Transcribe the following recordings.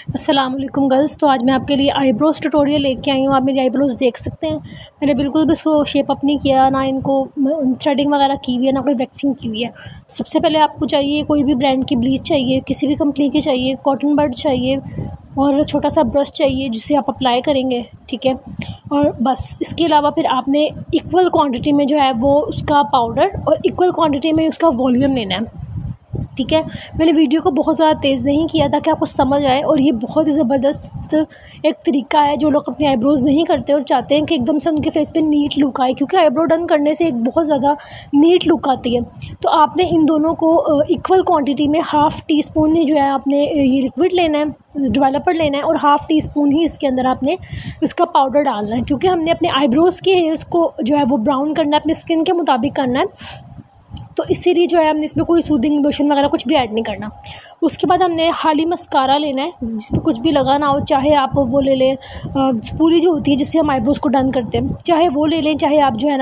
अस्सलाम वालेकुम गर्ल्स। तो आज मैं आपके लिए आईब्रोज़ ट्यूटोरियल लेके आई हूँ। आप मेरी आईब्रोज़ देख सकते हैं। मैंने बिल्कुल भी इसको शेप अप नहीं किया, ना इनको थ्रेडिंग वगैरह की हुई है, ना कोई वैक्सिंग की हुई है। सबसे पहले आपको चाहिए कोई भी ब्रांड की ब्लीच चाहिए, किसी भी कंपनी की चाहिए, कॉटन बड चाहिए और छोटा सा ब्रश चाहिए जिससे आप अप्लाई करेंगे, ठीक है। और बस इसके अलावा फिर आपने इक्वल क्वांटिटी में जो है वो उसका पाउडर और इक्वल क्वांटिटी में उसका वॉल्यूम लेना है, ठीक है। मैंने वीडियो को बहुत ज़्यादा तेज़ नहीं किया ताकि आपको समझ आए, और ये बहुत ही ज़बरदस्त एक तरीका है जो लोग अपने आईब्रोज़ नहीं करते और चाहते हैं कि एकदम से उनके फेस पे नीट लुक आए, क्योंकि आईब्रो डन करने से एक बहुत ज़्यादा नीट लुक आती है। तो आपने इन दोनों को इक्वल क्वांटिटी में हाफ़ टी स्पून ही जो है आपने ये लिक्विड लेना है, डेवलपर लेना है, और हाफ़ टी स्पून ही इसके अंदर आपने उसका पाउडर डालना है, क्योंकि हमने अपने आईब्रोज़ के हेयर्स को जो है वो ब्राउन करना है, अपने स्किन के मुताबिक करना है। तो इसीलिए जो है हमने इसमें कोई सूदिंग लोशन वगैरह कुछ भी ऐड नहीं करना। उसके बाद हमने खाली मस्कारा लेना है जिसमें कुछ भी लगा ना हो, चाहे आप वो ले लें स्पूली जो होती है जिससे हम आईब्रोज़ को डन करते हैं, चाहे वो ले लें, चाहे आप जो है ना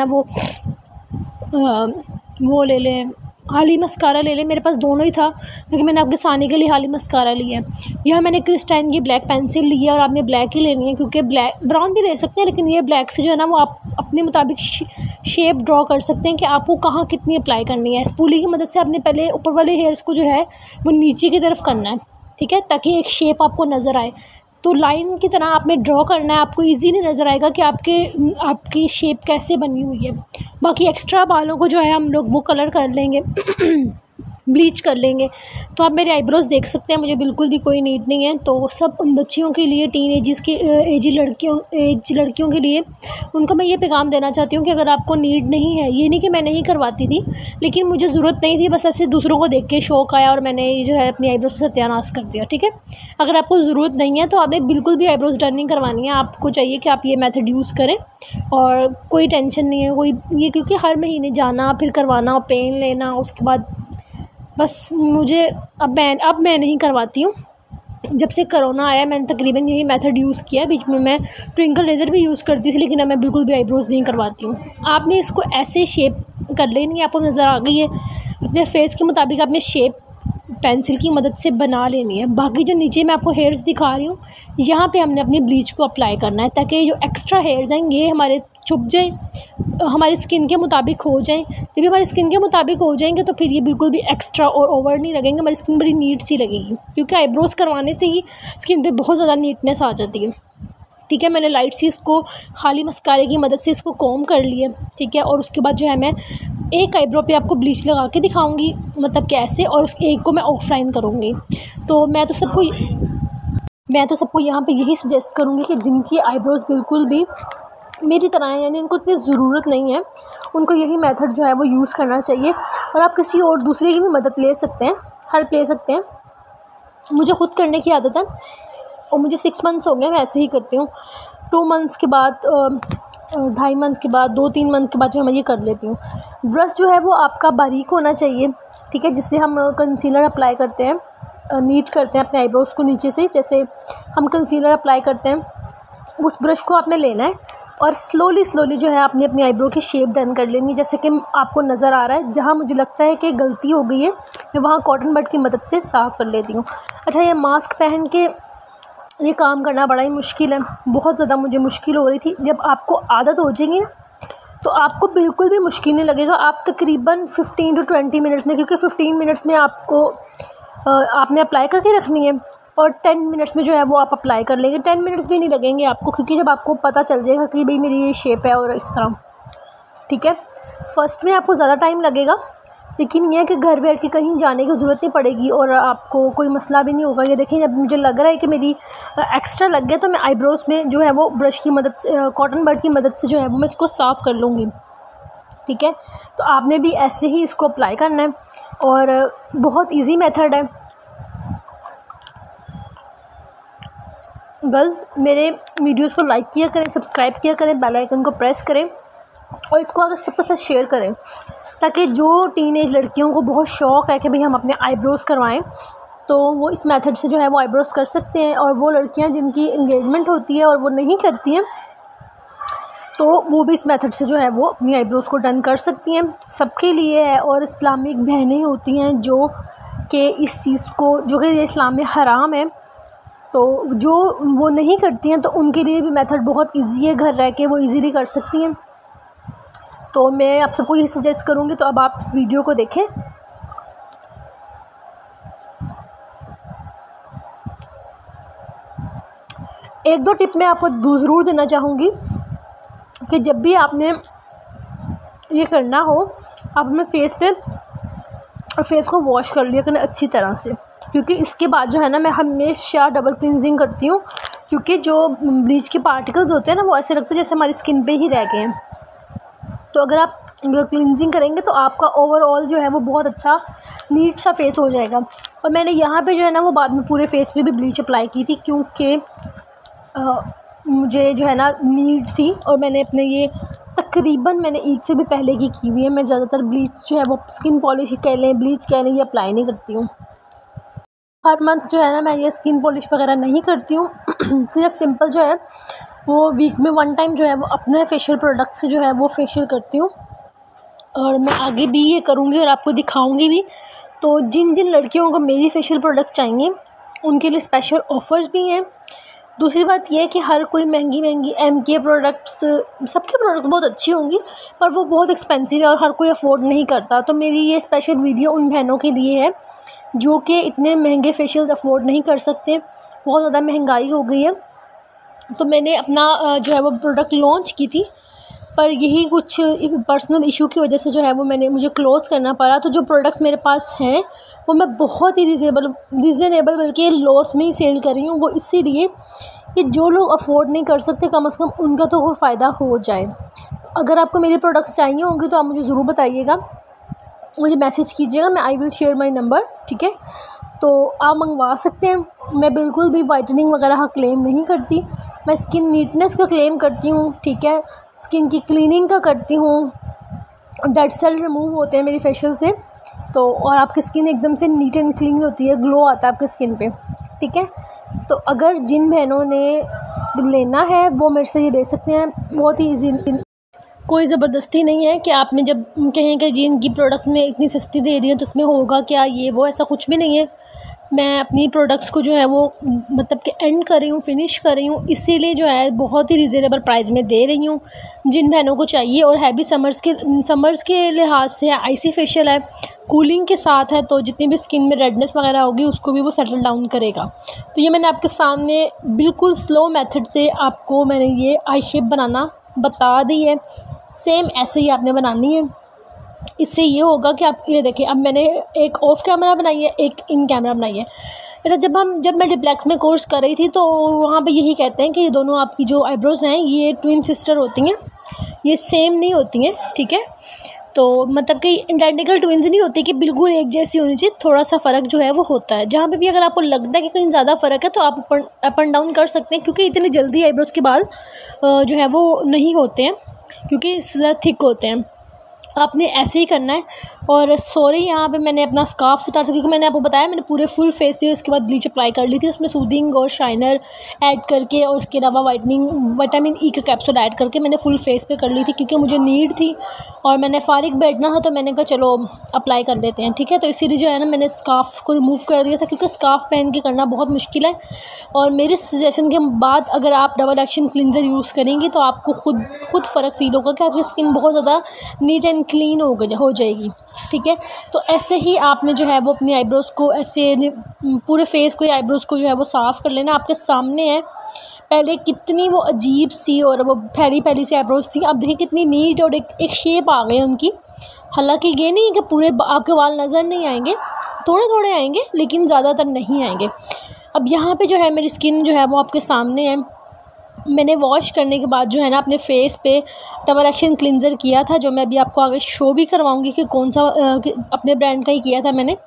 वो ले लें, हाली मस्कारा ले लें। मेरे पास दोनों ही था लेकिन मैंने आपके साने के लिए हाली मस्कारा लिया है। यह मैंने क्रिस्टाइन की ब्लैक पेंसिल ली है और आपने ब्लैक ही लेनी है, क्योंकि ब्लैक ब्राउन भी ले सकते हैं लेकिन ये ब्लैक से जो है ना वो आप अपने मुताबिक शेप ड्रॉ कर सकते हैं कि आपको कहाँ कितनी अप्लाई करनी है। स्पूली की मदद से आपने पहले ऊपर वाले हेयर्स को जो है वो नीचे की तरफ करना है, ठीक है, ताकि एक शेप आपको नज़र आए। तो लाइन की तरह आपने ड्रॉ करना है, आपको इजीली नज़र आएगा कि आपकी शेप कैसे बनी हुई है। बाकी एक्स्ट्रा बालों को जो है हम लोग वो कलर कर लेंगे ब्लीच कर लेंगे। तो आप मेरे आईब्रोज़ देख सकते हैं, मुझे बिल्कुल भी कोई नीड नहीं है। तो सब उन बच्चियों के लिए, टीन एज लड़कियों के लिए उनको मैं ये पैगाम देना चाहती हूँ कि अगर आपको नीड नहीं है, ये नहीं कि मैं नहीं करवाती थी लेकिन मुझे ज़रूरत नहीं थी, बस ऐसे दूसरों को देख के शौक आया और मैंने ये जो है अपनी आईब्रोज़ का सत्यानाश कर दिया, ठीक है। अगर आपको ज़रूरत नहीं है तो आपने बिल्कुल भी आईब्रोज़ डन नहीं करवानी है। आपको चाहिए कि आप ये मेथड यूज़ करें और कोई टेंशन नहीं है कोई ये, क्योंकि हर महीने जाना फिर करवाना, पेन लेना, उसके बाद बस मुझे अब मैं नहीं करवाती हूँ। जब से कोरोना आया मैंने तकरीबन यही मेथड यूज़ किया है। बीच में मैं ट्विंकल लेज़र भी यूज़ करती थी लेकिन अब मैं बिल्कुल भी आईब्रोज़ नहीं करवाती हूँ। आपने इसको ऐसे शेप कर लेनी है, आपको नज़र आ गई है, अपने फेस के मुताबिक आपने शेप पेंसिल की मदद से बना लेनी है। बाकी जो नीचे मैं आपको हेयर्स दिखा रही हूँ यहाँ पे हमने अपनी ब्लीच को अप्लाई करना है ताकि जो एक्स्ट्रा हेयर्स हैं ये हमारे छुप जाएँ, हमारी स्किन के मुताबिक हो जाएँ। जब भी हमारी स्किन के मुताबिक हो जाएंगे तो फिर ये बिल्कुल भी एक्स्ट्रा और ओवर नहीं लगेंगे, हमारी स्किन बड़ी नीट सी लगेगी, क्योंकि आईब्रोज़ करवाने से ही स्किन पे बहुत ज़्यादा नीटनेस आ जाती है, ठीक है। मैंने लाइट सी इसको खाली मस्कारे की मदद से इसको कॉम कर लिया, ठीक है। और उसके बाद जो है मैं एक आईब्रो पे आपको ब्लीच लगा के दिखाऊंगी, मतलब कैसे, और उस एक को मैं ऑफलाइन करूँगी। तो मैं तो सबको यहाँ पे यही सजेस्ट करूँगी कि जिनकी आईब्रोज़ बिल्कुल भी मेरी तरह है, यानी इनको इतनी ज़रूरत नहीं है, उनको यही मेथड जो है वो यूज़ करना चाहिए। और आप किसी और दूसरे की भी मदद ले सकते हैं, हेल्प ले सकते हैं। मुझे ख़ुद करने की आदत है और मुझे 6 मंथ्स हो गए, मैं ऐसे ही करती हूँ। 2 मंथ्स के बाद 2.5 मंथ के बाद 2-3 मंथ के बाद जो मैं ये कर लेती हूँ। ब्रश जो है वो आपका बारीक होना चाहिए, ठीक है, जिससे हम कंसीलर अप्लाई करते हैं, नीट करते हैं अपने आईब्रोज़ को नीचे से, जैसे हम कंसीलर अप्लाई करते हैं उस ब्रश को आपने लेना है और स्लोली जो है आपने अपनी आईब्रो की शेप डन कर लेनी है। जैसे कि आपको नज़र आ रहा है, जहाँ मुझे लगता है कि गलती हो गई है मैं वहाँ कॉटन बड की मदद से साफ़ कर लेती हूँ। अच्छा, ये मास्क पहन के ये काम करना बड़ा ही मुश्किल है, बहुत ज़्यादा मुझे मुश्किल हो रही थी। जब आपको आदत हो जाएगी ना तो आपको बिल्कुल भी मुश्किल नहीं लगेगा। आप तकरीबन 15 to 20 मिनट्स में, क्योंकि 15 मिनट्स में आपने अप्लाई करके रखनी है और 10 मिनट्स में जो है वो आप अप्लाई कर लेंगे। 10 मिनट्स भी नहीं लगेंगे आपको, क्योंकि जब आपको पता चल जाएगा कि भाई मेरी ये शेप है और इस तरह, ठीक है। फर्स्ट में आपको ज़्यादा टाइम लगेगा लेकिन यह है कि घर बैठ के कहीं जाने की ज़रूरत नहीं पड़ेगी और आपको कोई मसला भी नहीं होगा। ये देखिए, जब मुझे लग रहा है कि मेरी एक्स्ट्रा लग गया तो मैं आईब्रोज़ में जो है वो ब्रश की मदद से, कॉटन बड की मदद से जो है वो मैं इसको साफ़ कर लूँगी, ठीक है। तो आपने भी ऐसे ही इसको अप्लाई करना है और बहुत ईजी मेथड है। गर्ल्स, मेरे वीडियोस को लाइक किया करें, सब्सक्राइब किया करें, बेल आइकन को प्रेस करें और इसको अगर सबके साथ शेयर करें, ताकि जो टीनेज लड़कियों को बहुत शौक़ है कि भाई हम अपने आईब्रोज़ करवाएं तो वो इस मेथड से जो है वो आईब्रोज़ कर सकते हैं। और वो लड़कियां जिनकी इंगेजमेंट होती है और वो नहीं करती हैं तो वो भी इस मेथड से जो है वो अपनी आईब्रोज़ को डन कर सकती हैं। सबके लिए है। और इस्लामिक बहनें होती हैं जो कि इस चीज़ को, जो कि इस्लाम में हराम है, तो जो वो नहीं करती हैं तो उनके लिए भी मेथड बहुत ईजी है, घर रह के वो ईज़िली कर सकती हैं। तो मैं आप सबको ये सजेस्ट करूँगी, तो अब आप इस वीडियो को देखें। एक दो टिप मैं आपको ज़रूर देना चाहूँगी कि जब भी आपने ये करना हो, आप अपने फेस को वॉश कर लिया करें अच्छी तरह से, क्योंकि इसके बाद जो है ना मैं हमेशा डबल क्लिनजिंग करती हूँ, क्योंकि जो ब्लीच के पार्टिकल्स होते हैं ना वो ऐसे लगते हैं जैसे हमारी स्किन पे ही रह गए हैं। तो अगर आप क्लिनजिंग करेंगे तो आपका ओवरऑल जो है वो बहुत अच्छा नीट सा फेस हो जाएगा। और मैंने यहाँ पे जो है ना वो बाद में पूरे फेस पे भी ब्लीच अप्लाई की थी, क्योंकि मुझे जो है ना नीड थी, और मैंने अपने ये तकरीबन मैंने ईद से भी पहले की हुई है। मैं ज़्यादातर ब्लीच जो है वो स्किन पॉलिश कह लें, ब्लीच कह लें, ये अप्लाई नहीं करती हूँ। हर मंथ जो है ना मैं ये स्किन पॉलिश वगैरह नहीं करती हूँ सिर्फ सिंपल जो है वो वीक में 1 टाइम जो है वो अपने फेशियल प्रोडक्ट से जो है वो फेशियल करती हूँ, और मैं आगे भी ये करूँगी और आपको दिखाऊँगी भी। तो जिन जिन लड़कियों को मेरी फेशियल प्रोडक्ट चाहिए उनके लिए स्पेशल ऑफ़र्स भी हैं। दूसरी बात यह है कि हर कोई महंगी MK प्रोडक्ट्स, सबके प्रोडक्ट्स बहुत अच्छी होंगी पर वो बहुत एक्सपेंसिव है और हर कोई अफोर्ड नहीं करता। तो मेरी ये स्पेशल वीडियो उन बहनों के लिए है जो कि इतने महंगे फेशियल्स अफोर्ड नहीं कर सकते, बहुत ज़्यादा महंगाई हो गई है। तो मैंने अपना जो है वो प्रोडक्ट लॉन्च की थी, पर यही कुछ पर्सनल इशू की वजह से जो है वो मुझे क्लोज़ करना पड़ा। तो जो प्रोडक्ट्स मेरे पास हैं वो मैं बहुत ही रीज़नेबल बल्कि लॉस में ही सेल कर रही हूँ। वो इसीलिए कि जो लोग अफोर्ड नहीं कर सकते कम से कम उनका तो वो फ़ायदा हो जाए। अगर आपको मेरे प्रोडक्ट्स चाहिए होंगे तो आप मुझे ज़रूर बताइएगा, मुझे मैसेज कीजिएगा, मैं I will share my number, ठीक है। तो आप मंगवा सकते हैं। मैं बिल्कुल भी वाइटनिंग वगैरह का क्लेम नहीं करती, मैं स्किन नीटनेस का क्लेम करती हूँ, ठीक है। स्किन की क्लीनिंग का करती हूँ, डेड सेल रिमूव होते हैं मेरी फेशियल से, तो और आपकी स्किन एकदम से नीट एंड क्लीन होती है, ग्लो आता है आपकी स्किन पे, ठीक है। तो अगर जिन बहनों ने लेना है वो मेरे से ये ले सकते हैं, बहुत ही ईजी, कोई ज़बरदस्ती नहीं है कि आपने जब कहें कि जी इनकी प्रोडक्ट में इतनी सस्ती दे रही है तो उसमें होगा क्या, ये वो ऐसा कुछ भी नहीं है। मैं अपनी प्रोडक्ट्स को जो है वो मतलब कि एंड कर रही हूँ, फिनिश कर रही हूँ, इसीलिए जो है बहुत ही रिजनेबल प्राइस में दे रही हूँ जिन बहनों को चाहिए। और है भी समर्स के लिहाज से आईसी फेशियल है, कूलिंग के साथ है, तो जितनी भी स्किन में रेडनेस वगैरह होगी उसको भी वो सेटल डाउन करेगा। तो ये मैंने आपके सामने बिल्कुल स्लो मेथड से आपको मैंने ये आई शेप बनाना बता दी है, सेम ऐसे ही आपने बनानी है। इससे ये होगा कि आप ये देखिए, अब मैंने एक ऑफ कैमरा बनाई है, एक इन कैमरा बनाई है। जब मैं डिप्लेक्स में कोर्स कर रही थी तो वहाँ पे यही कहते हैं कि ये दोनों आपकी जो आईब्रोज़ हैं ये ट्विन सिस्टर होती हैं, ये सेम नहीं होती हैं, ठीक है। तो मतलब कि आइडेंटिकल ट्विन्स नहीं होती कि बिल्कुल एक जैसी होनी चाहिए, थोड़ा सा फ़र्क जो है वो होता है। जहाँ पे भी अगर आपको लगता है कि कहीं ज़्यादा फ़र्क है तो आप अप एंड डाउन कर सकते हैं, क्योंकि इतनी जल्दी आईब्रोज़ के बाल जो है वो नहीं होते हैं, क्योंकि ज़्यादा थिक होते हैं। आपने ऐसे ही करना है। और सॉरी यहाँ पे मैंने अपना स्कार्फ उतार था, क्योंकि मैंने आपको बताया मैंने पूरे फुल फेस पे उसके बाद ब्लीच अप्लाई कर ली थी, उसमें सूदिंग और शाइनर ऐड करके, और उसके अलावा विटामिन ई का कैप्सूल ऐड करके मैंने फुल फेस पे कर ली थी, क्योंकि मुझे नीड थी और मैंने फारिग बैठना था, तो मैंने कहा चलो अप्लाई कर देते हैं, ठीक है। तो इसीलिए जो है ना मैंने स्कार्फ को रिमूव कर दिया था, क्योंकि स्कार्फ पहन के करना बहुत मुश्किल है। और मेरे सजेशन के बाद अगर आप डबल एक्शन क्लिनजर यूज़ करेंगी तो आपको खुद फ़र्क फील होगा कि आपकी स्किन बहुत ज़्यादा नीट एंड क्लीन हो जाएगी, ठीक है। तो ऐसे ही आपने जो है वो अपनी आईब्रोज़ को ऐसे पूरे फेस को, आईब्रोज़ को जो है वो साफ़ कर लेना। आपके सामने है, पहले कितनी वो अजीब सी और वो फैली सी आईब्रोज़ थी, अब देखिए कितनी नीट और एक शेप आ गई उनकी। हालांकि ये नहीं है कि पूरे आपके बाल नज़र नहीं आएंगे, थोड़े थोड़े आएंगे, लेकिन ज़्यादातर नहीं आएंगे। अब यहाँ पे जो है मेरी स्किन जो है वो आपके सामने है। मैंने वॉश करने के बाद जो है ना अपने फेस पे डबल एक्शन क्लिनज़र किया था, जो मैं अभी आपको आगे शो भी करवाऊंगी कि कौन सा अपने ब्रांड का ही किया था मैंने।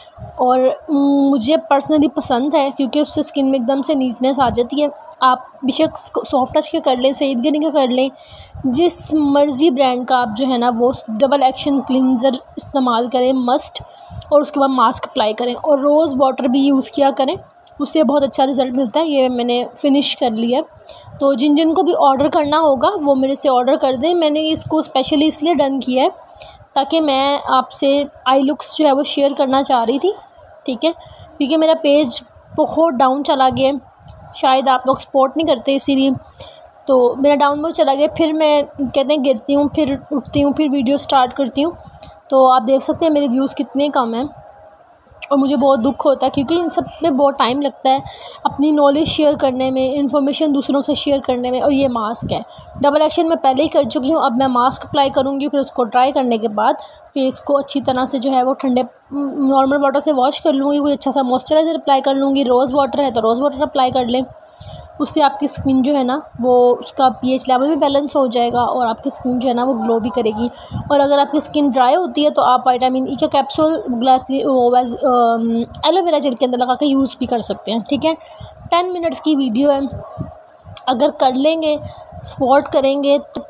और मुझे पर्सनली पसंद है, क्योंकि उससे स्किन में एकदम से नीटनेस आ जाती है। आप बेशक सॉफ्ट टच के कर लें, सईदगिरी का कर लें, जिस मर्ज़ी ब्रांड का आप जो है ना वो डबल एक्शन क्लिनज़र इस्तेमाल करें मस्ट। और उसके बाद मास्क अप्लाई करें और रोज़ वाटर भी यूज़ किया करें, उससे बहुत अच्छा रिज़ल्ट मिलता है। ये मैंने फ़िनिश कर लिया। तो जिन को भी ऑर्डर करना होगा वो मेरे से ऑर्डर कर दें। मैंने इसको स्पेशली इसलिए डन किया है ताकि मैं आपसे आई लुक्स जो है वो शेयर करना चाह रही थी, ठीक है, क्योंकि मेरा पेज बहुत डाउन चला गया। शायद आप लोग सपोर्ट नहीं करते इसीलिए। तो मेरा डाउन मोड चला गया, फिर मैं कहते हैं गिरती हूँ, फिर उठती हूँ, फिर वीडियो स्टार्ट करती हूँ। तो आप देख सकते हैं मेरे व्यूज़ कितने कम हैं और मुझे बहुत दुख होता है, क्योंकि इन सब में बहुत टाइम लगता है अपनी नॉलेज शेयर करने में, इन्फॉर्मेशन दूसरों से शेयर करने में। और ये मास्क है, डबल एक्शन मैं पहले ही कर चुकी हूँ, अब मैं मास्क अप्लाई करूँगी। फिर उसको ट्राई करने के बाद फेस को अच्छी तरह से जो है वो ठंडे नॉर्मल वाटर से वॉश कर लूँगी, कोई अच्छा सा मॉइस्चराइज़र अप्लाई कर लूँगी। रोज़ वाटर है तो रोज़ वाटर अप्लाई कर लें, उससे आपकी स्किन जो है ना वो उसका पीएच लेवल भी बैलेंस हो जाएगा और आपकी स्किन जो है ना वो ग्लो भी करेगी। और अगर आपकी स्किन ड्राई होती है तो आप विटामिन ई का कैप्सूल एलोवेरा जेल के अंदर लगा के यूज़ भी कर सकते हैं। ठीक है, 10 मिनट्स की वीडियो है, अगर कर लेंगे, सपोर्ट करेंगे तो